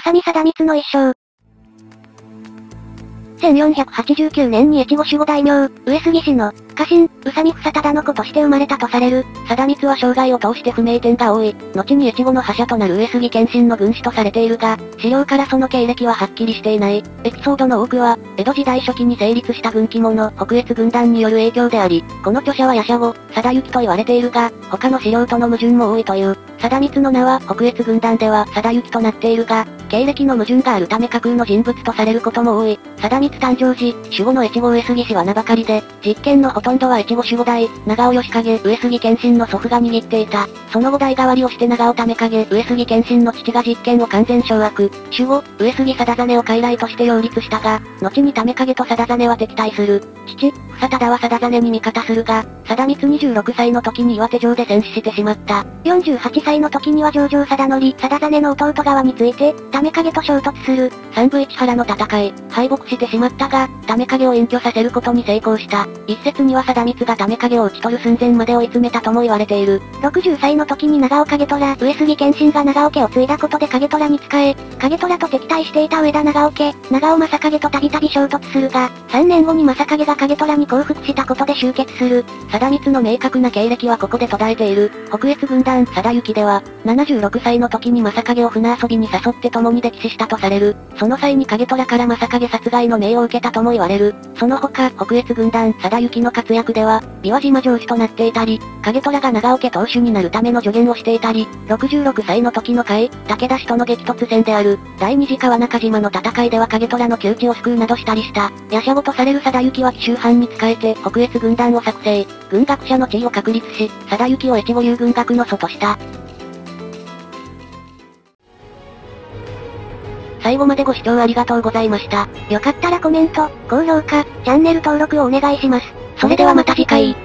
見貞光の一生。1489年に越後守護大名、上杉氏の家臣、宇佐美房忠の子として生まれたとされる。 貞光は生涯を通して不明点が多い。後に越後の覇者となる上杉謙信の軍師とされているが、資料からその経歴ははっきりしていない。エピソードの多くは、江戸時代初期に成立した軍記物、北越軍団による影響であり、この著者は夜叉後、貞行と言われているが、他の資料との矛盾も多いという。貞光の名は北越軍団では貞行となっているが、経歴の矛盾があるため架空の人物とされることも多い。貞光誕生時、守護の越後上杉氏は名ばかりで、実権のほとんどは越後守護代、長尾義景、上杉謙信の祖父が握っていた。その後代替わりをして長尾為景、上杉謙信の父が実権を完全掌握。守護、上杉貞真を傀儡として擁立したが、後に為景と貞真は敵対する。父、房忠は貞真に味方するが、貞光26歳の時に岩手城で戦死してしまった。 48歳の時には上城貞則、貞真の弟側について、為景と衝突する。 三部市原の戦い、敗北してしまったが、為景を隠居させることに成功した。一説には貞光が為景を討ち取る寸前まで追い詰めたとも言われている。 60歳の時に長尾景虎、上杉謙信が長尾家を継いだことで景虎に仕え、景虎と敵対していた上田長尾家、長尾正景とたびたび衝突するが、3年後に正景が景虎に降伏したことで終結する。 貞光の明確な経歴はここで途絶えている。北越軍団、貞行では、76歳の時に正景を船遊びに誘って共に溺死したとされる。その際に景虎から正景殺害の命を受けたとも言われる。その他、北越軍団、貞行の活躍では、琵琶島城主となっていたり、景虎が長尾家当主になるための助言をしていたり、66歳の時の回、武田氏との激突戦である、第二次川中島の戦いでは景虎の窮地を救うなどしたりした。夜叉後とされる貞行は紀州藩に仕えて北越軍団を作成、軍学者の地位を確立し、貞行を越後流軍学の祖とした。最後までご視聴ありがとうございました。 よかったらコメント、高評価、チャンネル登録をお願いします。 それではまた次回。